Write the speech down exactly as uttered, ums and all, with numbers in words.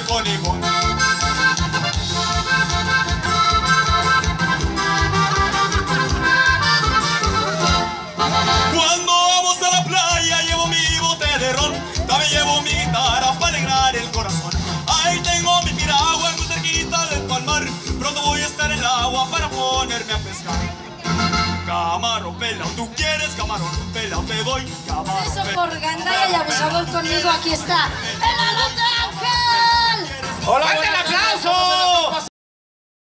con limón. Cuando vamos a la playa llevo mi bote de ron, también llevo mi guitarra para alegrar el corazón. Ahí tengo mi piragua muy cerquita del palmar, pronto voy a estar en el agua para ponerme a pescar. Camarón pelao, tú quieres camarón pelao, te doy camarón. Eso por Gandaya y abusamos conmigo, aquí está el Alondra Ángel. Hola.